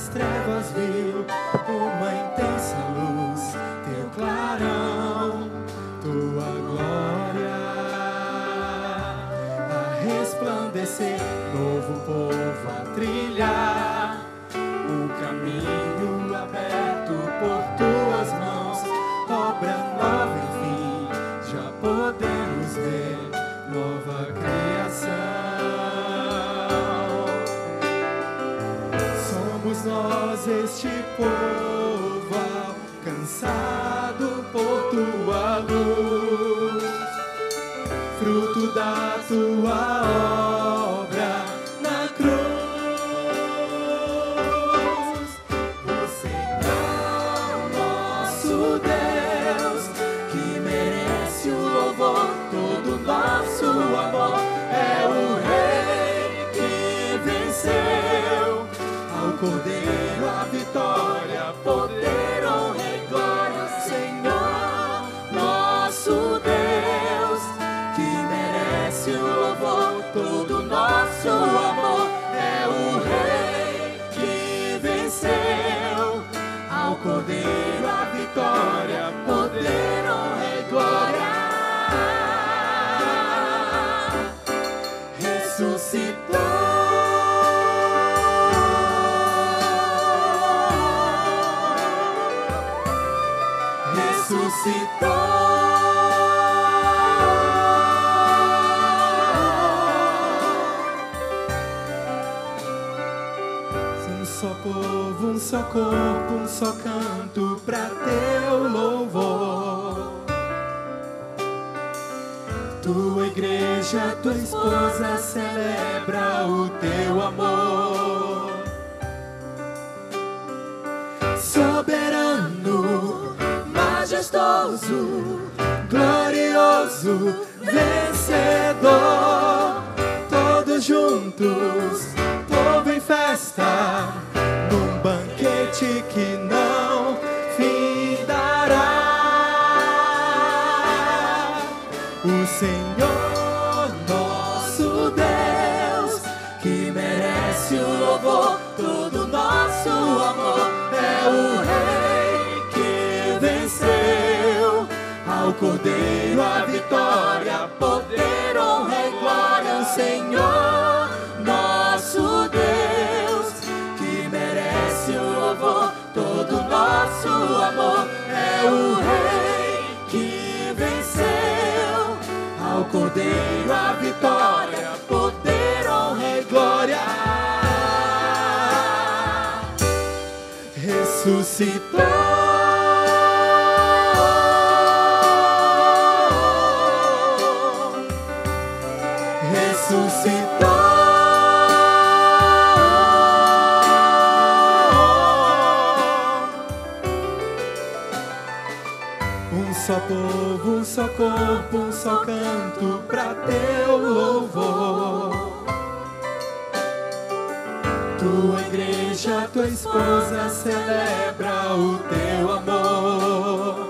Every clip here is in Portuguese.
das trevas viu uma intensa luz, teu clarão, tua glória a resplandecer, novo povo a trilhar, o caminho aberto por tuas mãos, obra nova enfim, já podemos ver nova criação. Somos nós este povo alcançado por tua luz, fruto da tua obra na cruz. O Senhor nosso Deus, que merece o louvor, todo nosso amor, é o Rei que venceu. Ao Cordeiro a vitória, poder, honra e glória. Senhor nosso Deus, que merece o louvor, todo nosso amor, é o Rei que venceu. Ao Cordeiro a vitória, poder, honra e glória. Ressuscitou. Ressuscitou. Um só povo, um só corpo, um só canto pra teu louvor. Tua igreja, tua esposa celebra o teu amor. Soberano, majestoso, glorioso, vencedor, todos juntos, povo em festa, num banquete que não findará. O Senhor nosso Deus, que merece o louvor, todo nosso amor, é o Rei que venceu. Ao Cordeiro a vitória, poder, honra e glória. O Senhor nosso Deus, que merece o louvor, todo nosso amor, é o Rei que venceu. Ao Cordeiro a vitória, poder, honra e glória. Ressuscitou. Ressuscitou. Um só povo, um só corpo, um só canto pra teu louvor. Tua igreja, tua esposa celebra o teu amor.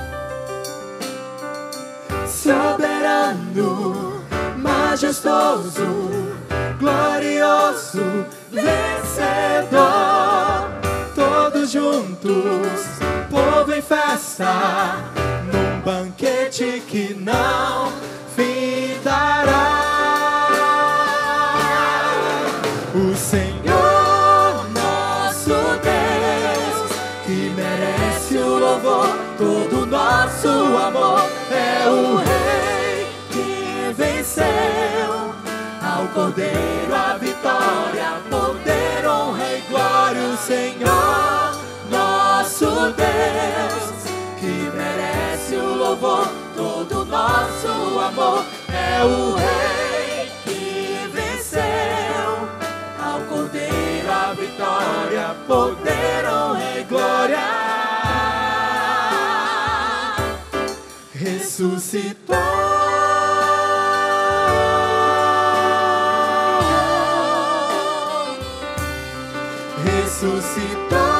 Soberano, majestoso, glorioso, vencedor, todos juntos, povo em festa, num banquete que não findará. O Senhor nosso Deus, que merece o louvor, todo nosso amor, é o Rei que venceu. Ao Cordeiro a vitória, poder, honra e glória. O Senhor nosso Deus, que merece o louvor, todo nosso amor, é o Rei que venceu. Ao Cordeiro a vitória, poder, honra e glória. Ressuscitou. Ressuscitou.